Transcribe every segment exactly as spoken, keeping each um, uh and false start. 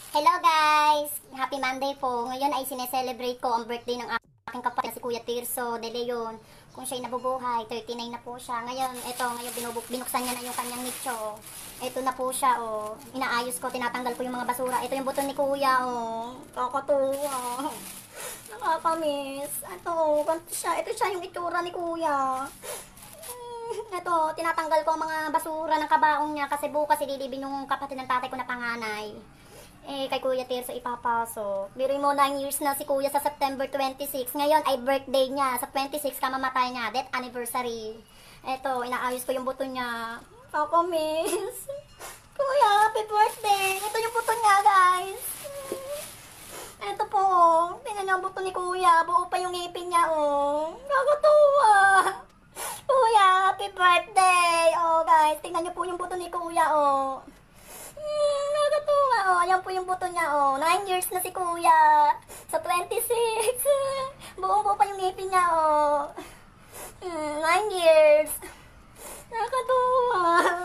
Hello guys! Happy Monday po. Ngayon ay sineselebrate ko ang birthday ng aking kapatid na si Kuya Tirso de Leon. Kung siya'y nabubuhay, thirty-nine na po siya. Ngayon, eto, ngayon binubuk, binuksan niya na yung kanyang nicho. Ito na po siya, oh. Inaayos ko, tinatanggal ko yung mga basura. Ito yung buton ni Kuya, oh. Kakatuwa. Nakakamiss. Ito, oh, ganito siya. Ito siya yung itsura ni Kuya. Ito, tinatanggal ko ang mga basura ng kabaong niya kasi bukas ililibing yung kapatid ng tatay ko na panganay. Eh, kay Kuya Tirso ipapasok. Biri mo, nine years na si Kuya sa September twenty-six. Ngayon ay birthday niya. Sa twenty-six, kamamatay niya. Death anniversary. Ito, inaayos ko yung buton niya. Ako, miss. Kuya, happy birthday. Ito yung buton niya, guys. Ito po, tingnan niyo ang buton ni Kuya. Buo pa yung ngipin niya, oh. Nakakatuwa. Kuya, happy birthday. Oh, guys, tingnan niyo po yung buton ni Kuya, oh. Hmm, nakakatuwa. Oh, ayan po yung buto niya. Oh, nine years na si Kuya. Sa twenty-six. Buong buo pa yung ngipin niya. Oh. Hmm, nine years. Nakakatuwa.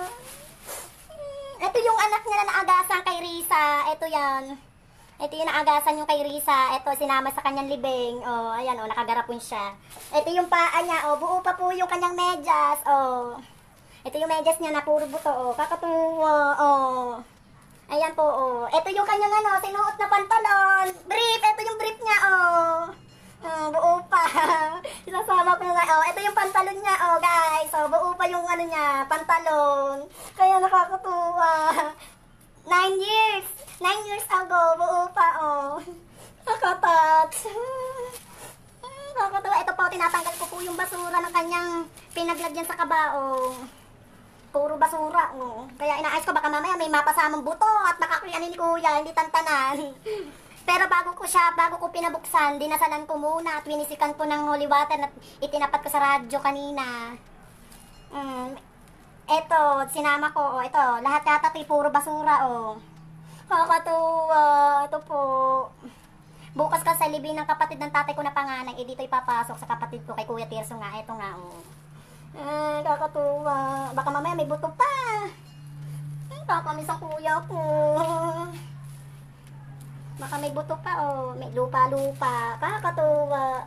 Hmm, ito yung anak niya na naagasan kay Risa. Ito yan. Ito yung naagasan yung kay Risa. Ito, sinama sa kanyang libing. Oh, ayan, oh, nakagarapon siya. Ito yung paa niya. Oh, buo pa po yung kanyang medyas. Oh. Ito yung medyas niya na puro buto, oh. Kakatuwa, oh. Ayan po, oh. Ito yung kanyang, ano, sinuot na pantalon. Brief, ito yung brief niya, oh. Oh, buo pa. Isasama ko nga, oh. Ito yung pantalon niya, oh, guys. Oh, buo pa yung, ano niya, pantalon. Kaya nakakatuwa. Nine years. Nine years ago, buo pa, oh. Nakatouch. Nakakatuwa. Ito po, tinatanggal ko po yung basura ng kanyang pinaglagyan sa kabaong. Puro basura, oh. Kaya inaayos ko, baka mamaya may mapasamang buto at makakuyanin ni Kuya, hindi tantanan. Pero bago ko siya, bago ko pinabuksan, dinasalan ko muna at winisikan ko ng holy water at itinapat ko sa radyo kanina. Mm. Eto, sinama ko, oh, ito, lahat yata ito, puro basura, oh. Kakatuwa, ito po. Bukas ka sa libing ng kapatid ng tatay ko na panganay, eh dito ipapasok sa kapatid ko kay Kuya Tirso nga, ito nga, oh. Ay, kakatuwa. Baka mamaya may buto pa. Ay, kakamiss ang kuya ko. Baka may buto pa, oh. May lupa-lupa. Kakatuwa.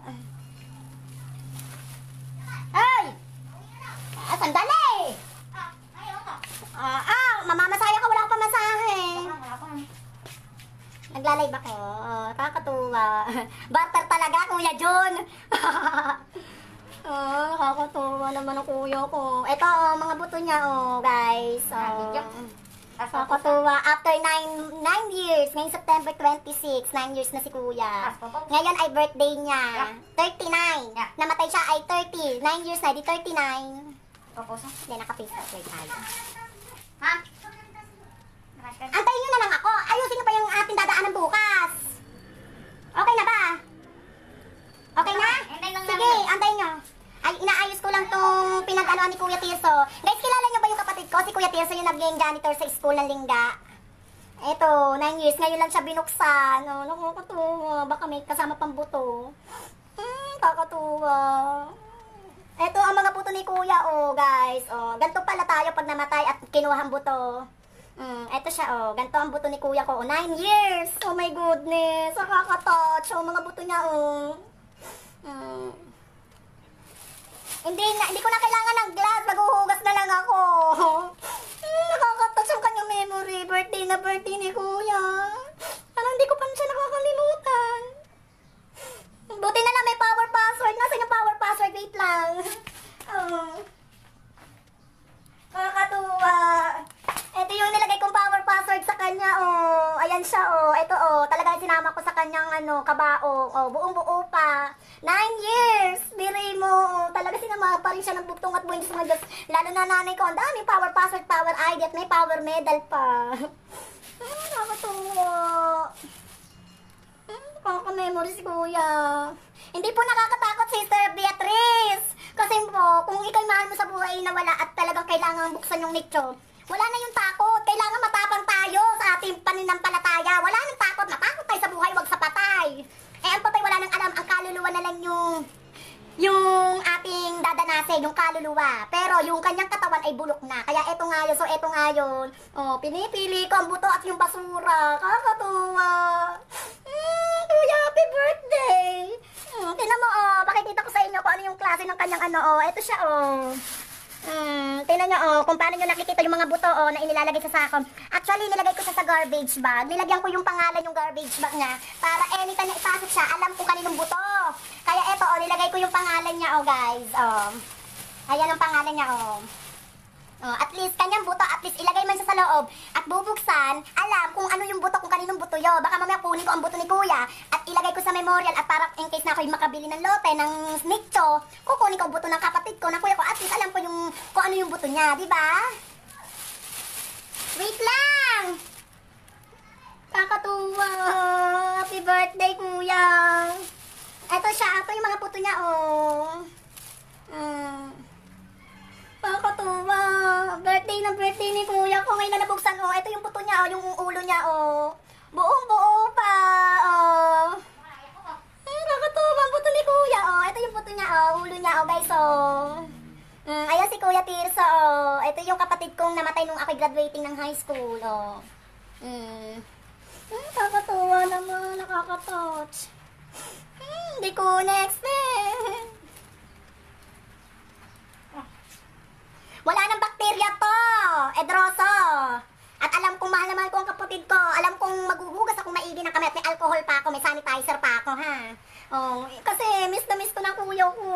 Ay! Ah, sandali! Ah, ah, mamamasaya ka, wala ka pamasahe. Naglalay ba ko? Oh, kakatuwa. Barter talaga, Kuya John. Oh, nakakatuwa naman ang kuya ko. Ito, oh, mga buto niya, oh, guys. Oh. Nakakatuwa. After nine, nine years, ngayong September twenty-six, nine years na si kuya. Ngayon ay birthday niya. thirty-nine. Namatay siya ay thirty. nine years na, di thirty-nine. Hindi, naka-face tayo. Ha? Antayin nyo na lang ako. Ayusin nyo pa yung ating dadaanan bukas. Okay na ba? Okay na? Sige, antayin nyo. Ay, inaayos ko lang tong pinag-anuan ni Kuya Tirso. Guys, kilala nyo ba yung kapatid ko? Si Kuya Tirso yung naging janitor sa school ng Lingga. Eto, nine years. Ngayon lang siya binuksan. No, nakakatuwa. Baka may kasama pang buto. Hmm, kakatuwa. Eto, ang mga buto ni Kuya, oh, guys. Oh, ganito pala tayo pag namatay at kinuha ang buto. Hmm, eto siya, oh. Ganito ang buto ni Kuya ko. Oh, nine years. Oh my goodness. Nakakatouch. Oh, mga buto niya, oh. Hmm. Hindi na, hindi ko na kailangan ng glass. Maghuhugas na lang ako. Hmm, nakakatouch ang kanyang memory. Birthday na birthday ni Kuya. Parang hindi ko pa siya nakakalimutan. Buti na lang may power password. Nasaan yung power password? Wait lang. Oh. Nakakatuwa. Ito yung nilagay kong power password sa kanya, oh. Ayan siya, oh. Ito, oh. Talagang sinama ko sa kanyang, ano, kabao. Oh, buong buo pa. Nine years. Biri mo, oh. Talaga sinama pa rin siya ng bugtong at buwing mga Diyos. Lalo na nanay ko. Ang dami power password, power I D at may power medal pa. Ah, nakakatuwa. Hmm, nakaka-memory si Kuya. Hindi po nakakatakot, Sister Beatrice. Kasi po, kung ikaw'y mahal mo sa buhay na wala at talagang kailangan buksan yung nicho, wala na yung takot. Kailangan matapang tayo sa ating pananampalataya. Wala nang takot. Matakot tayo sa buhay, wag sa patay. Eh, ang patay wala nang alam. Ang kaluluwa na lang yung yung ating dadanasin, yung kaluluwa. Pero yung kanyang katawan ay bulok na. Kaya eto nga yun, so eto nga yun. Oh, pinipili ko ang buto at yung basura. Kakatuwa. Mm, kuya, happy birthday. Mm, tingnan mo, oh, pakikita ko sa inyo kung ano yung klase ng kanyang ano, oh. Eto siya, oh. Hmm, tingnan nyo, oh, kung paano nyo nakikita yung mga buto, oh, na inilalagay sa sako. Actually, nilagay ko siya sa garbage bag. Nilagyan ko yung pangalan yung garbage bag niya para anytime na ipasok siya, alam ko kaninong buto. Kaya eto, oh, nilagay ko yung pangalan niya, oh, guys. Oh. Ayan ang pangalan niya, oh. Oh, at least, kanyang buto, at least ilagay man siya sa loob at bubuksan, alam kung ano yung buto, kung kaninong buto yun. Baka mamaya kunin ko ang buto ni kuya at ilagay ko sa memorial at para in case na ako yung makabili ng lote, ng nicho, kukunin ko ang buto ng kapatid ko, ng kuya ko, at least alam ko yung, kung ano yung buto niya, di ba? Wait lang! Kakatuwa! Happy birthday, kuya! Ito siya, ito yung mga buto niya, oh. Hmm. Kakatuwa. Birthday ng birthday ni kuya ko. Ngayon na nabuksan, oh. Ito yung buto niya, oh. Yung ulo niya, oh. Buong buo pa, oh. Hmm, kakatuwa ang buto ni kuya, oh. Ito yung buto niya, oh. Ulo niya, oh, guys, oh. Hmm, ayan si Kuya Tirso, oh. Ito yung kapatid kong namatay nung ako'y graduating ng high school, oh. Hmm. Hmm, kakatuwa naman. Nakakatouch. Hmm, di ko next, eh. Wala nang bakterya to, Edroso. At alam kong mahal na mahal ko ang kapatid ko. Alam kong maghuhugas akong maigi ng kamay at may alcohol pa ako, may sanitizer pa ako, ha. Oh, kasi miss na miss ko ng kuya ko.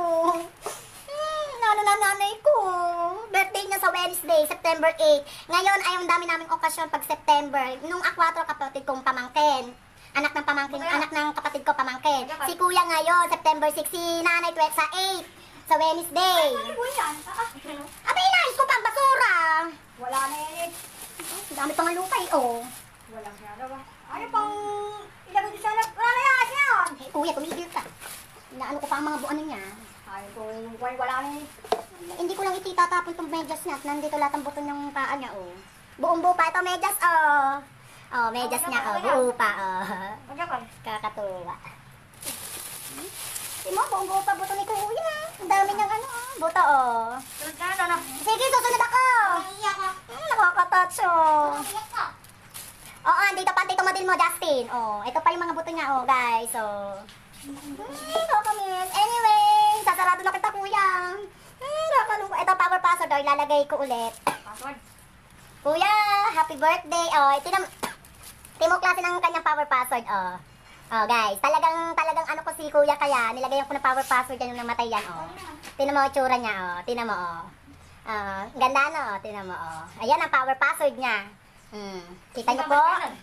Hmm, lalo na nanay ko. Birthday niya sa Wednesday, September eighth. Ngayon ay ang dami naming okasyon pag September. Nung akwatro kapatid kong pamangkin. Anak ng pamangkin, anak ng kapatid ko pamangkin. Si kuya ngayon, September sixth, si nanay twelve sa eight. Sa Wednesday. Ay, ano yan? Ah, Abay, inayos ko pa ang basura. wala na yan eh. Ang dami pang lupa eh, oh. Walang ginagawa. Ano pang ilagay doon sa lab? Wala na yan yan! Eh, kuya, tumigil ka. Inaano ko pa ang mga buano niya. Ay, ko yung kwan, wala na eh. Hindi ko lang ititatapon itong medyas niya. Nandito lahat ang buton ng paa niya, oh. Buong buo pa ito, medyas, oh. Oh, medyas niya, oh. Buo pa, oh. Magyan ka. Kakatuwa. Hmm? Di mo, buong buo pa buto ni kuya. Ang dami niyang ano, oh. Buto, oh. Sunod ka na, ano? Sige, susunod ako. Iiyak ka. Hmm, nakakatouch, oh. Iiyak ka. Oo, andito pa, andito model mo, Justin. Oh, ito pa yung mga buto niya, oh, guys. Oh. Hmm, kakamiss. Anyway, sasarado na kita, kuya. Hmm, kakalungko. Ito, power password, oh, ilalagay ko ulit. Password. Kuya, happy birthday. Oh, tinam Timo klase ng kanyang power password, oh. Oh, guys, talagang talagang ano ko si kuya kaya nilagayan ko ng power password yan yung namatay yan, oh. Tingnan mo ang tsura niya, oh. Tingnan mo, oh. Ah, ganda no, oh. Tingnan mo, oh. Ayan ang power password niya. Hmm. Kita niyo po?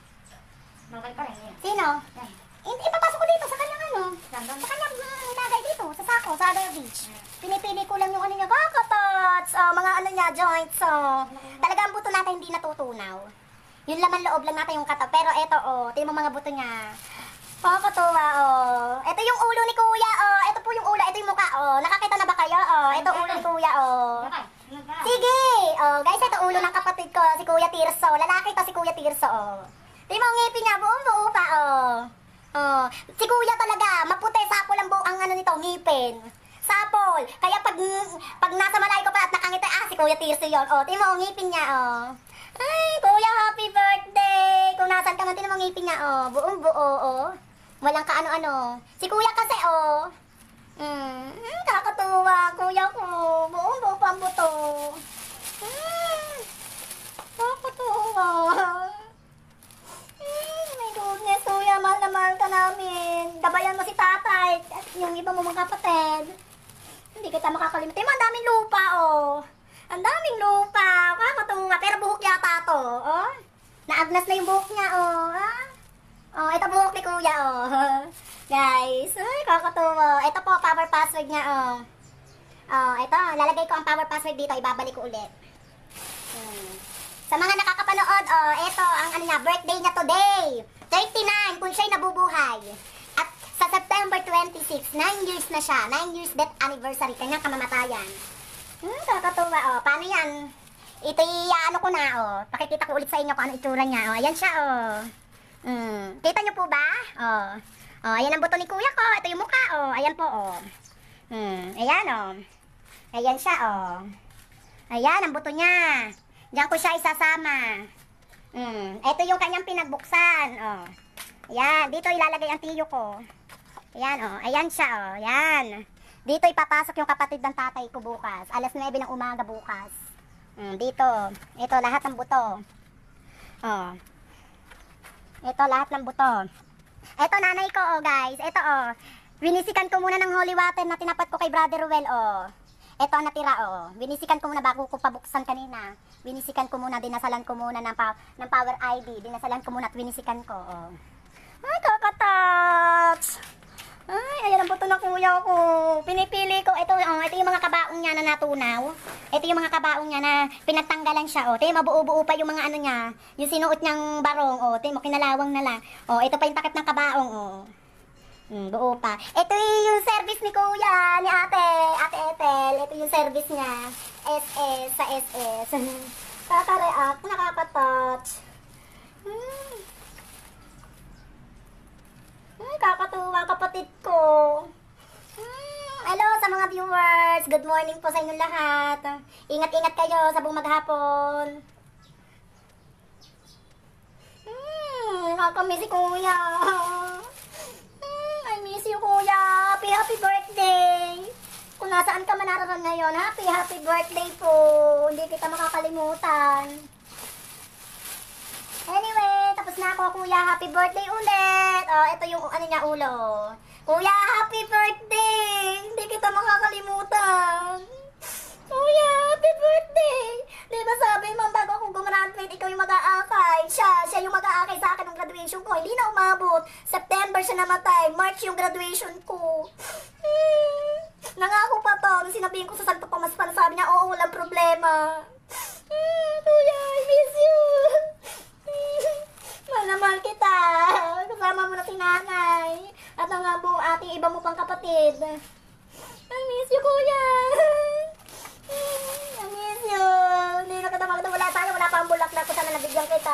Malakay pa rin yan. Sino? Yan. Hindi, ipapasok ko dito sa kanyang ano. Yan, doon. Sa kanyang mm, lagay dito, sa sako, sa garbage. Pinipili ko lang yung ano niya, kakatots. Oh, mga ano niya, joints, oh. Talaga ang buto natin hindi natutunaw. Yung laman loob lang natin yung kata. Pero eto, oh, tingnan mo mga buto niya. Kakatuwa, oh. Ito yung ulo ni kuya, oh. Ito po yung ulo, ito yung mukha, oh. Nakakita na ba kayo, oh? Ito ulo ni kuya, oh. Malakay. Sunod ka na. Sige! Oh, guys, ito ulo ng kapatid ko, si Kuya Tirso. Lalaki to si Kuya Tirso, oh. Tingnan mo ang ngipin niya, buong buo pa, oh. Oh, si Kuya talaga, maputi, sapol ang buo ang ano nito, ngipin. Sapol. Kaya pag pag nasa malayo ko pa at nakangiti, ah, si Kuya Tirso yun. Oh, tingnan mo ang ngipin niya, oh. Ay, Kuya, happy birthday! Kung nasan ka man, tingnan mo ang ngipin niya, oh. Buong buo, oh. Walang kaano-ano. Si Kuya kasi, oh. Hmm, hmm, kakatuwa, kuya ko. Buong buo pa ang buto. Hmm, kakatuwa. Hmm, my goodness, kuya, mahal na mahal ka namin. Gabayan mo si tatay at yung iba mo mga kapatid. Hindi kita makakalimutan. Ang daming lupa, oh. Ang daming lupa. Kakatuwa. Pero buhok yata to, oh. Naagnas na yung buhok niya, oh. Ah? Oh, ito buhok ni kuya, oh. Guys, ay, kakatuwa. Ito po, power password niya, oh. Oh, ito, lalagay ko ang power password dito, ibabalik ko ulit. Hmm. Sa mga nakakapanood, oh, ito, ang ano niya, birthday niya today. thirty-nine, kung siya'y nabubuhay. At sa September twenty-six, nine years na siya. nine years death anniversary, kanyang kamamatayan. Hmm, kakatuwa, oh. Paano yan? Ito, ano ko na, oh. Pakikita ko ulit sa inyo kung ano itsura niya, oh. Ayan siya, oh. Hmm. Kita niyo po ba? Oh. Oh, ayan ang buto ni kuya ko. Ito yung mukha, oh. Ayan po, oh. Hmm, ayan oh. Ayan siya oh. Ayan ang buto niya. Diyan ko siya isasama. Hmm, ito yung kanyang pinagbuksan oh. Ayan, dito ilalagay ang tiyo ko. Ayan oh, ayan siya oh. Ayan. Dito ipapasok yung kapatid ng tatay ko bukas. Alas nuwebe ng umaga bukas. Hmm, dito. Ito lahat ng buto. Oh. Ito lahat ng buto. Ito nanay ko oh guys. Ito oh. Winisikan ko muna ng holy water na tinapat ko kay Brother Ruel oh. Ito ang natira oh. Winisikan ko muna bago ko pabuksan kanina. Winisikan ko muna, dinasalan ko muna ng, pa ng power I D. Dinasalan ko muna at winisikan ko oh. Ay kakatouch. Ay, ayan ang buto ng kuya ko. Pinipili ko. Ito, oh, ito yung mga kabaong niya na natunaw. Ito yung mga kabaong niya na pinagtanggalan siya. Oh. Ito yung mabuo-buo pa yung mga ano niya. Yung sinuot niyang barong. Oh. Ito yung kinalawang na lang. Oh, ito pa yung takip ng kabaong. Oh. Hmm, buo pa. Ito yung service ni kuya, ni ate. Ate Ethel. Ito yung service niya. S S sa S S. Kaka-react. Nakaka-touch. Hmm. Ay, kakatuwa kapatid ko. Hmm, hello sa mga viewers. Good morning po sa inyong lahat. Ingat-ingat kayo sa buong maghapon. Hmm, nakakamiss si kuya. Hmm, I miss you kuya. Happy happy birthday. Kung nasaan ka man naroon ngayon, happy happy birthday po. Hindi kita makakalimutan. Anyway, tapos na ako, kuya. Happy birthday ulit. Oh, ito yung ano niya ulo. Kuya, happy birthday. Hindi kita makakalimutan. Kuya, happy birthday. Di ba sabi mo, bago ako gumraduate, ikaw yung mag-aakay. Siya, siya yung mag-aakay sa akin ng graduation ko. Hindi na umabot. September siya namatay. March yung graduation ko. Hmm. Nangako pa to. Nung sinabihin ko sa Santo Tomas Pan, sabi niya, oo, walang problema. Hmm, kuya, I miss you. Mahal na mahal kita. Kasama mo na si nanay. At ang nga buong ating iba mo pang kapatid. I miss you, kuya. I miss you. Hindi na kita makita. Wala tayo. Wala pa ang bulaklak ko. Sana nabigyan kita.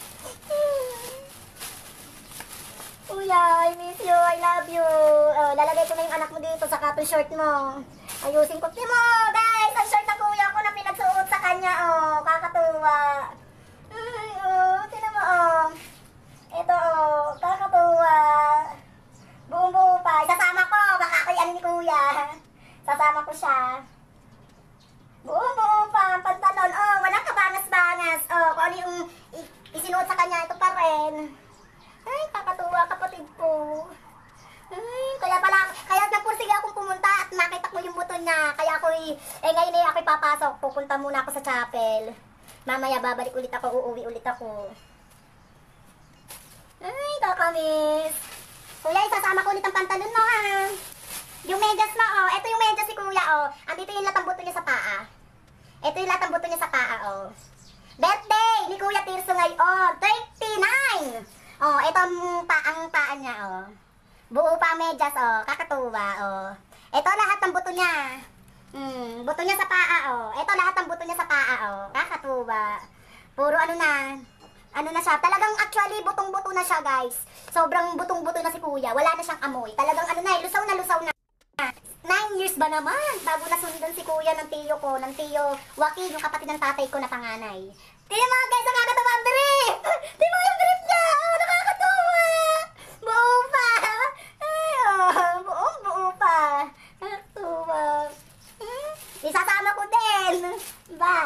Kuya, I miss you. I love you. Oh, lalagay ko na yung anak mo dito sa cotton short mo. Ayusin ko. Timo, guys. Ang short ng kuya ko na pinagsuot sa kanya. Oh, kakatuwa. Ay, oh, tinan mo, oh. Ito, oh, kakatuwa. Buong-buo pa. Isasama ko, baka kay ano ni kuya. Sasama ko siya. Buong-buo pa, ang pantalon. Oh, walang kabangas-bangas. Oh, kung ano yung isinuot sa kanya, ito pa rin. Ay, kakatuwa, kapatid ko. Ay, kaya pala, kaya nagpursige akong pumunta at nakita ko yung buto niya. Kaya ako, eh, ngayon eh, ako'y papasok. Pupunta muna ako sa chapel. Mamaya babalik ulit ako, uuwi ulit ako. Ay, kakamiss. Kuya, isasama ko ulit ang pantalon mo, ha? Yung medyas mo, oh. Ito yung medyas si kuya, oh. Andito yung latang buto niya sa paa. Ito yung latang buto niya sa paa, oh. Birthday ni Kuya Tirso ngayon, thirty-nine! Oh, ito ang paang paa niya, oh. Buo pa ang medyas, oh. Kakatuwa, oh. Ito lahat ng buto niya. Hmm, buto niya sa paa, oh. Ito lahat ng buto niya sa paa, oh. Kakatuwa. Puro ano na, ano na siya. Talagang actually, butong-buto na siya, guys. Sobrang butong-buto na si kuya. Wala na siyang amoy. Talagang ano na, lusaw na lusaw na. Nine years ba naman? Bago nasundan si kuya ng tiyo ko, ng tiyo Joaquin, yung kapatid ng tatay ko na panganay. Tingnan mo, guys, nakakatawa ang drip! Tingnan mo yung drip niya! Oh, nakakatawa! Buo pa! Ay, oh, buong buo pa. Nakakatawa. Hmm? Isasama ko din. Ba?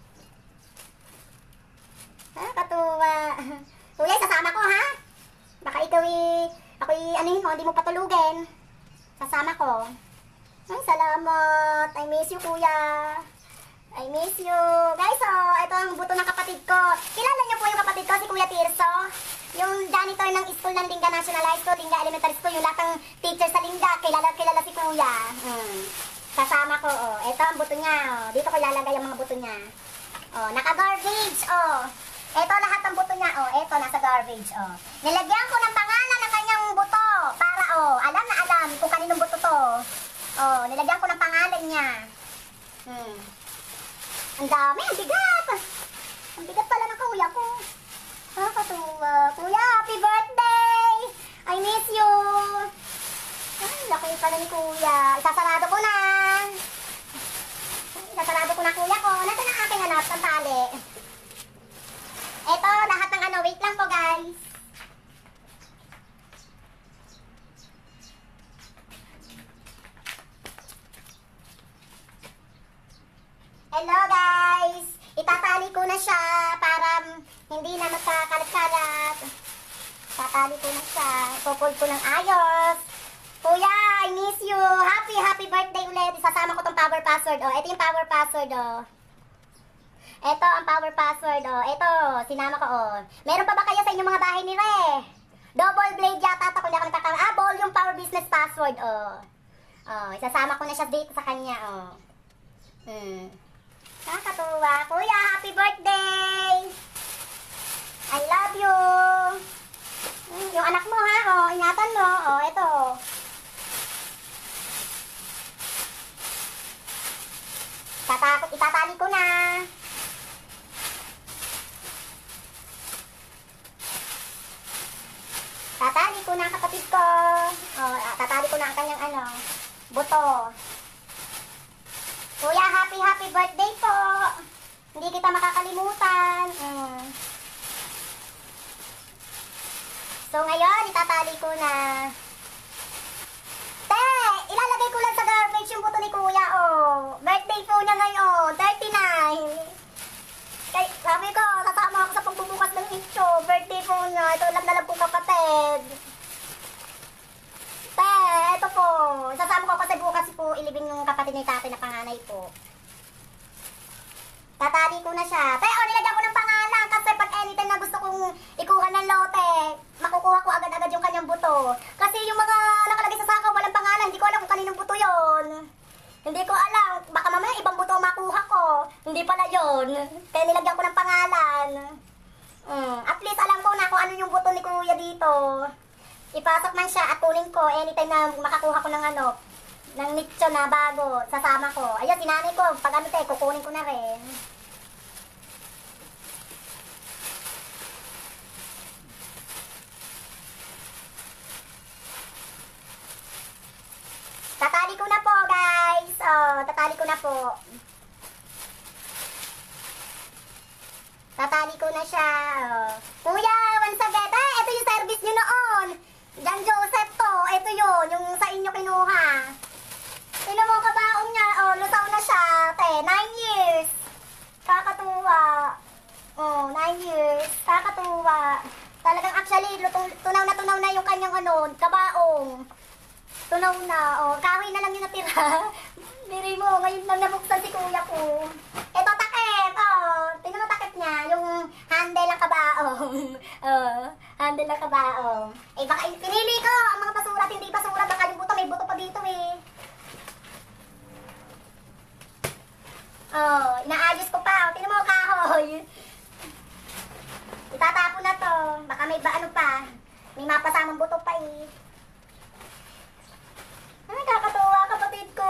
Ha? Katuwa. Kuya, isasama ko, ha? Baka ikaw i... Ako'y anuhin mo, hindi mo patulugin. Sasama ko. Ay, salamat. I miss you, kuya. I miss you. Guys, oh, ito ang buto ng kapatid ko. Kilala niyo po yung kapatid ko, si Kuya Tirso? Yung janitor ng school ng Linga National High School, Linga Elementary School, yung lahat ng teacher sa Linga. Kilala, kilala si kuya. Hmm. Kasama ko, oh. Ito ang buto niya, oh. Dito ko ilalagay ang mga buto niya. Oh, naka-garbage, oh. Ito lahat ng buto niya, oh. Ito, nasa garbage, oh. Nilagyan ko ng pangalan ng kanyang buto. Para, oh, alam na alam kung kaninong buto to. Oh, nilagyan ko ng pangalan niya. Hmm. Ang dami, ang bigat. Ang bigat pala ng kuya ko. Nakakatuwa. Kuya, happy birthday! I miss you. Ay, laki pala ni kuya. Isasarado ko na. ng tali. Ito, lahat ng ano, wait lang po guys. Hello guys! Itatali ko na siya para hindi na magkakalat-kalat. Tatali ko na siya. Ipupul ko ng ayos. Kuya, I miss you. Happy, happy birthday ulit. Isasama ko tong power password. Oh, ito yung power password. Oh. Ito ang power password. Oh. Ito, sinama ko. Oh. Meron pa ba kayo sa inyong mga bahay ni Re? Double blade yata ito kung hindi ako nagkakama. Ah, volume power business password. Oh. Oh, isasama ko na siya dito sa kanya. Oh. Hmm. Nakakatuwa. Kuya, happy birthday! I love you! Hmm, yung anak mo ha, oh, ingatan mo. Oh, ito. Tatakot, itatali ko na. Tatali ko na ang kapatid ko. Oh, tatali ko na ang kanyang ano, buto. Kuya, happy happy birthday po. Hindi kita makakalimutan. Mm. So ngayon, itatali ko na. Te, ilalagay ko lang sa garbage yung buto ni Kuya, oh. Birthday po niya ngayon, thirty-nine. Kay, sabi ko, sasama ako sa pagbubukas ng nicho. Birthday po niya. Ito lang na lang po kapatid. Te, ito po. Sasama ko kasi bukas po ilibing yung kapatid ni tatay na panganay po. Tatali ko na siya. Te, oh, nilagyan ko ng pangalan kasi pag anytime na gusto kong ikuha ng lote, makukuha ko agad-agad yung kanyang buto. Kasi yung mga nakalagay sa sako, walang pangalan. Hindi ko alam kung kaninong buto yon. Hindi ko alam. Baka mamaya ibang buto makuha ko. Hindi pala yon. Kaya nilagyan ko ng pangalan. Mm, at least alam ko na kung ano yung buto ni Kuya dito. Ipasok man siya at kunin ko anytime na makakuha ko ng ano, ng nicho na bago, sasama ko. Ayun, sinanay ko, pag ano tayo, kukunin ko na rin. Tatali ko na po, guys. Oh, tatali ko na po. Tatali ko na siya. Oh. Kuya, once again, eh, ito yung service nyo noon. Jan Joseph to. Ito yun, yung sa inyo kinuha. Sino mo kabaong niya? Oh, lusaw na siya. Te, nine years. Kakatuwa. Oh, nine years. Kakatuwa. Talagang actually, lutong, tunaw na tunaw na yung kanyang ano, kabaong. Tunaw na. Oh, kahoy na lang yung natira. Biri mo, ngayon lang nabuksan si kuya ko. Ito takip. Oh, tingnan mo takip niya. Yung handle ng kabaong. Oh, handle ng kabaong. Eh, baka pinili ko ang mga basura at hindi basura. Baka yung buto, may buto pa dito eh. Oh, inaayos ko pa. Oh, tingnan mo kahoy. Itatapon na to. Baka may ba ano pa. May mapasamang buto pa eh. Ay, kakatuwa kapatid ko.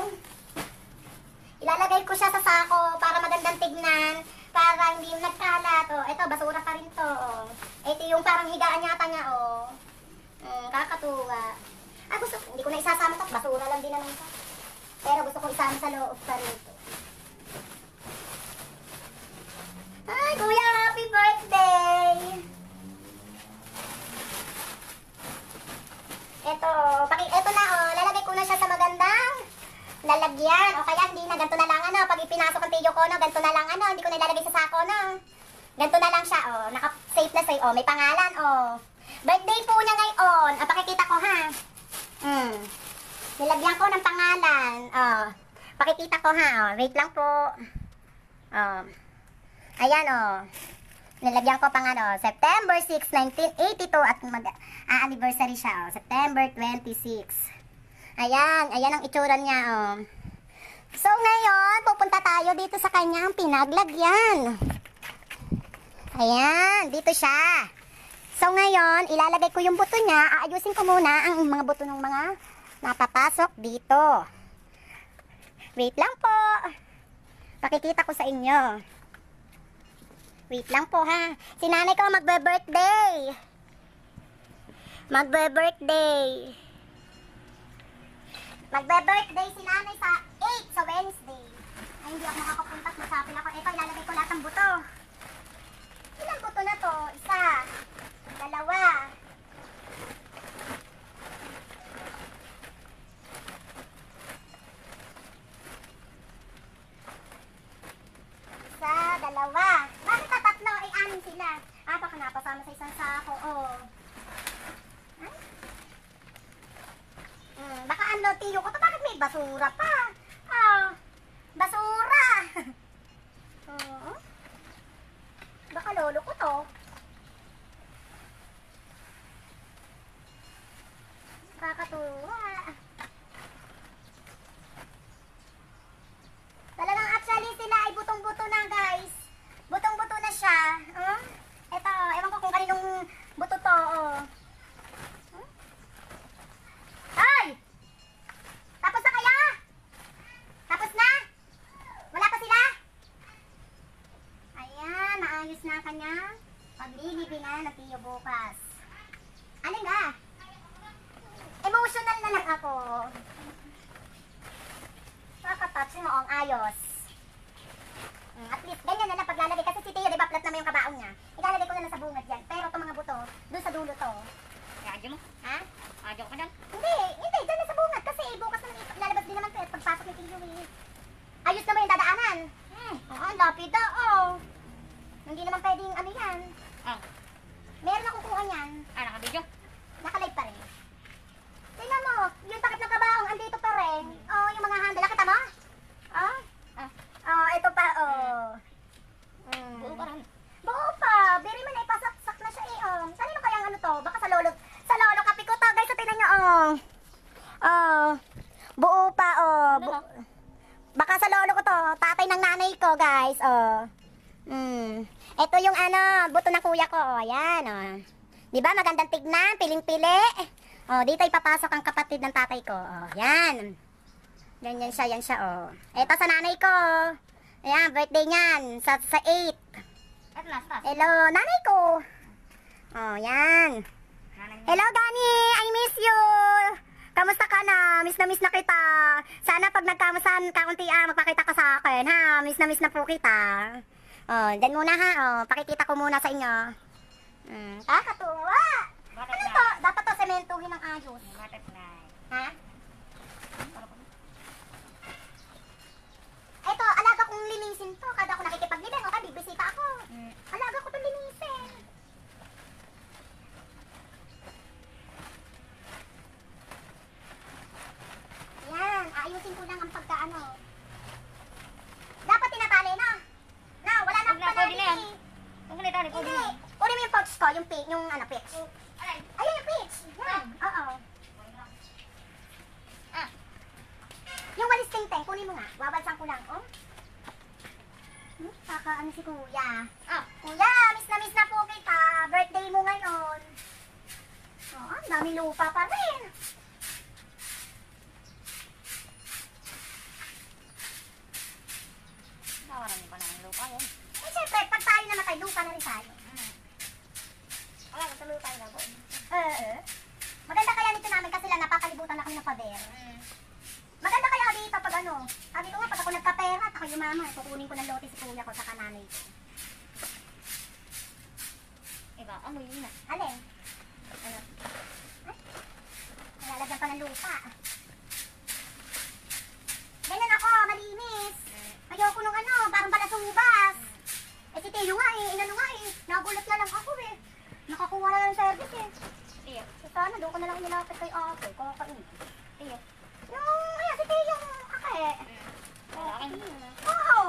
Ilalagay ko siya sa sako para magandang tignan. Para hindi yung nagkalat. Oh, ito, basura pa rin to. Oh. Ito yung parang higaan yata niya. Oh. Mm, kakatuwa. Ah, gusto, hindi ko na isasama to. Basura lang din naman to. Pero gusto ko isama sa loob pa rin to. Ay, kuya, happy birthday! Ito, paki, ito na oh, lalagay ko na siya sa magandang lalagyan. O kaya hindi na, ganito na lang ano, pag ipinasok ang tiyo ko, no, ganito na lang ano, hindi ko na ilalagay sa sako, no. Ganito na lang siya, oh, naka-safe na safe, oh, may pangalan, oh. Birthday po niya ngayon, ah, pakikita ko ha. Hmm, nilagyan ko ng pangalan, oh. Pakikita ko ha, oh, wait lang po. Oh. Ayan oh. Nilagyan ko pang ano, September sixth, nineteen eighty-two at mag-anniversary siya oh, September twenty-sixth. Ayan, ayan ang itsura niya oh. So ngayon, pupunta tayo dito sa kanyang pinaglagyan. Ayan, dito siya. So ngayon, ilalagay ko yung buto niya, aayusin ko muna ang mga buto ng mga napapasok dito. Wait lang po. Pakikita ko sa inyo. Wait lang po ha. Si nanay ko magbe-birthday. Magbe-birthday. Magbe-birthday si nanay sa eight sa Wednesday. Ay, hindi ako makakapunta. Masapin ako. Ito, ilalagay ko lahat ng buto. Ilang buto na to? Isa. Dalawa. Isa, dalawa. Bakit na tatlo? Ay, anim sila. Ah, baka napasama sa isang sako. Oh. Ay. Hmm, baka ang lotiyo ko to. Bakit may basura pa? Ah, basura. Oo. Baka lolo ko to. Kakatuwa. Talagang actually sila ay butong-buto na, guys. Butong-buto na siya. Huh? Ito, ewan ko kung kaninong buto to. Oh. Huh? Ay! Tapos na kaya? Tapos na? Wala pa sila? Ayan, naayos na kanya. Paglilibingan na tiyo bukas. Ano nga? Emotional na lang ako. Nakaka-touch mo ang ayos. Mm, at least, ganyan na lang paglalagay. Kasi si Tiyo, di ba, flat naman yung kabaong niya. Ilalagay ko na lang sa bungad yan. Pero itong mga buto, doon sa dulo to. Radyo mo? Ha? Radyo ka dyan? Hindi, hindi, dyan na sa bungad. Kasi bukas naman, lalabas din naman to. eh, Pagpasok ni Tiyo, eh. Ayos naman yung dadaanan. Hmm. Oo, ang lapid daw, oh. Hindi naman pwedeng ano yan. Ah, Meron akong kuha niyan. ah, naka-video? Nakalive pa rin. Tingnan mo, yung takip ng kabaong, andito pa rin. Oh, yung mga handle. Nakita mo? Oh? Ah, Oh, ito pa, oh. Mm. buo pa rin. Buo pa. Biri man ay pasaksak na siya eh, oh. Kanino kayang ano to? Baka sa lolo, sa lolo kapi ko to. Guys, so tingnan nyo, oh. Oh. Buo pa, oh. Bu- Baka sa lolo ko to. Tatay ng nanay ko, guys, oh. Mm. Ito yung ano, buto ng kuya ko, oh. Ayan, oh. Di ba magandang tignan, piling-pili. Oh, dito ipapasok ang kapatid ng tatay ko. Oh, yan. Yan, yan siya, yan siya, oh. Ito sa nanay ko. Ayan, birthday niyan. Sa, sa eight. Eto na, stop. Hello, nanay ko. Oh, yan. Nanay niya. Hello, Gani. I miss you. Kamusta ka na? Miss na miss na kita. Sana pag nagkamusan ka kunti, ah, magpakita ka sa akin, ha? Miss na miss na po kita. Oh, dyan muna, ha? Oh, pakikita ko muna sa inyo. Hmm, kakatuwa. Bakit Ano na? to? Dapat to sementuhin ng ayos. Bakit na? Ha? Ito, alaga kong linisin to. Kada ako nakikipaglibing, o kaya bibisita ako. Hmm. Alaga ko to linisin. Yan, ayusin ko lang ang pagkaano. Dapat tinatali na. Na, wala na Huwag na, pwede na yan. eh. Huwag na ito, pwede Hindi. na. Uri mo yung pouch ko, yung pi, yung ano, pitch. Alay. Ayun yung pitch. Yan, oo. Ah, Yung walis ting-teng, kunin mo nga. Wabalsang ko lang, oh. Hmm, kaka ano si kuya. ah. Kuya, miss na miss na po kita. Birthday mo ngayon. Oh, ang dami lupa pa rin. Nawaran niyo pa ng lupa yan. Eh, syempre, pag tayo namatay, lupa na rin tayo. Hmm. Wala, tuloy tayo na po. Eh, maganda kaya nito namin kasi lang napapalibutan na kami ng pader. Hmm. Maganda kaya dito pag ano. Sabi ko nga, pag ako nagkapera, at ako yumaman, kukunin ko ng lote si kuya ko sa kananay ko. Iba, amoy yun na. Alin? Ano? Ay, nalalagyan pa ng lupa. Ganyan ako, malinis. Ayoko nung ano, parang balasubas. Eh si Teo nga eh, inano nga eh. Nagulat na lang ako eh. Nakakuha na lang ng service eh. Tiyo. So sana doon ko na lang nilapit kay ate, kakain. Tiyo. Yung, ayan si Teo yung ake. Wala akin. Oo.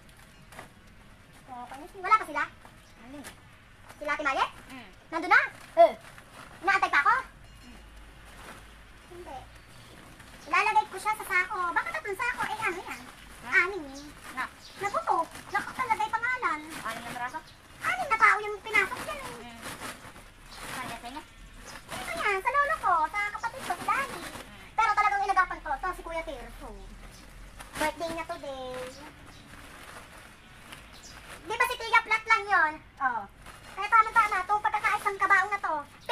Kakain. Wala pa sila? Alin? Sila Ate Mayet? Hmm. Nandun na? Eh. Inaantay pa ako? Hindi. Ilalagay ko siya sa sako. Bakit tatlong sako? Eh ano yan? Anim eh. Na. Nabuto. Nakatalagay pangalan. Anim na braso? Anim na tao yung pinasok dyan eh. Hmm. Saan yan sa inyo? Ito yan, sa lolo ko, sa kapatid ko, si Daddy. Pero talagang inagapan to. Ito si Kuya Tirso. Birthday niya today. Di ba si Tia flat lang yun? Oh. Kaya tama-tama, itong pagkakaisang kabaong na to.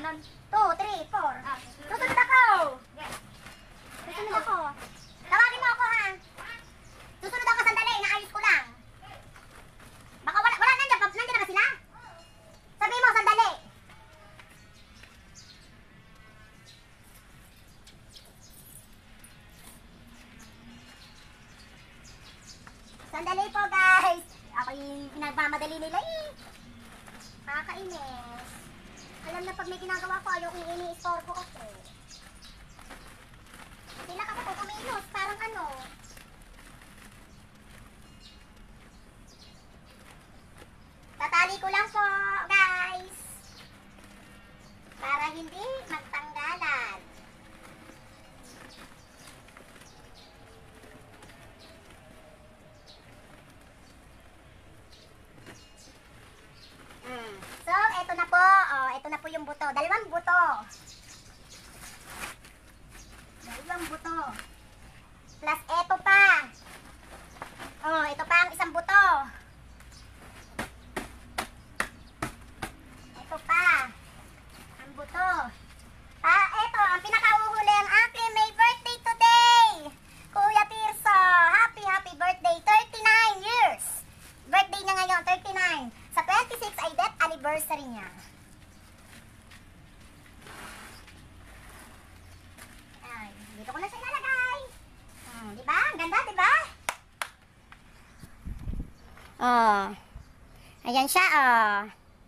Susunod. two, three, four. Ah, Susunod ako. Yes. Susunod ako. Tawagin mo ako, ha? Susunod ako, sandali. Naayos ko lang. Baka wala, wala nandiyan. pa- Nandiyan na ba sila? Sabi mo, sandali. Sandali po, guys. Ako yung pinagmamadali nila eh. Nakakainis. Alam na pag may ginagawa ko, ayaw ini-istorbo ako. Sila ka po kumilos, parang ano. Tatali ko lang po, guys. Para hindi magtanggalan. Mm. So, eto na po. Oh, eto na po yung buto. Dalawang buto. Dalawang buto. Plus eto pa. Oh, ito pa ang isang buto. Ito pa. Ang buto. Ah, eto, ang pinakauhuli ang aking may birthday today. Kuya Tirso, happy happy birthday. thirty-nine years. Birthday niya ngayon, thirty-nine. Sa twenty-six ay death anniversary niya. Ay, dito ko na siya ilalagay. Hmm, di ba? Ang ganda, di ba? Oh. Ayan siya, oh.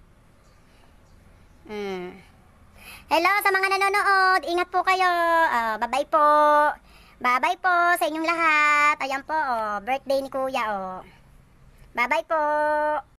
Hmm. Hello sa mga nanonood. Ingat po kayo. Oh, bye-bye po. Bye-bye po sa inyong lahat. Ayan po, oh. Birthday ni Kuya, oh. Bye-bye po.